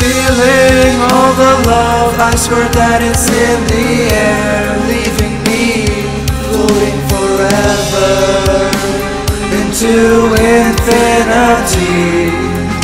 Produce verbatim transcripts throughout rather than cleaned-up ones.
Feeling all the love, I swear that it's in the air, leaving me floating forever into infinity.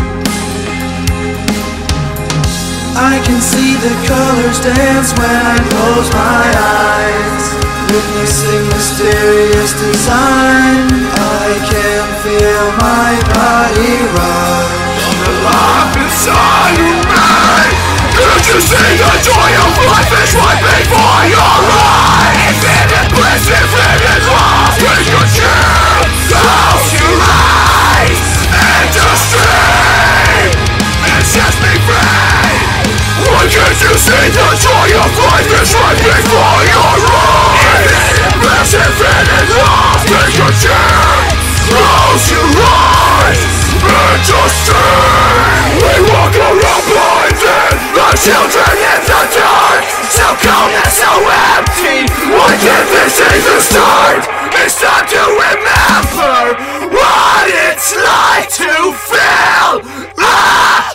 I can see the colors dance when I close my eyes, witnessing mysterious design. I can feel my body rush. Alive inside of me. Can't you see the joy of life is right before your eyes? Infinite bliss, infinite love. Take a chance, close your eyes and just dream and set me free. Why can't you see the joy of life is right before your eyes? Infinite bliss, infinite love. Take a chance, close your eyes and just dream. We walk around blinded, the children in the dark, so cold and so empty. Why can't they see the start? It's time to remember what it's like to feel alive.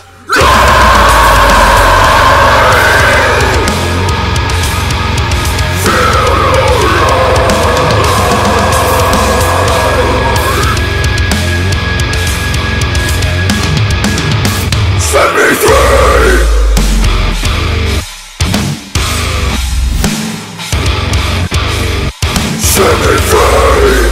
Set me free! Set me free!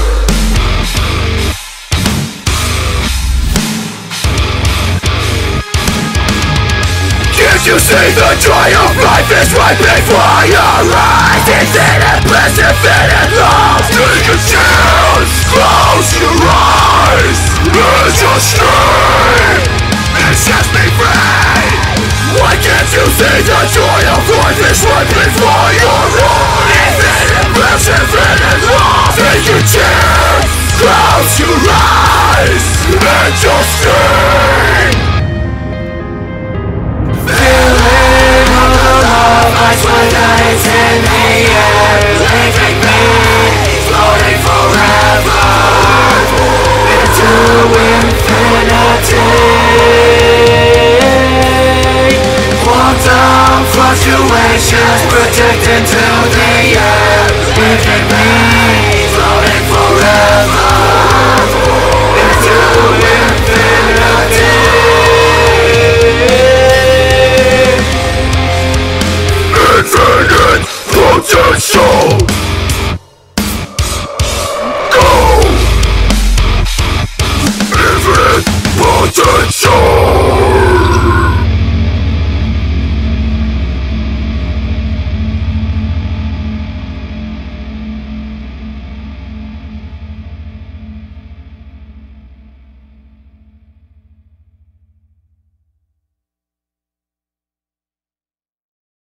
Can't you see the joy of life is right before your eyes? Infinite bliss, infinite love. Take a chance, close your eyes and just dream and set me free. Why can't you see the joy of life is right before your eyes? Infinite bliss, infinite love. Take a chance, close your eyes and just dream.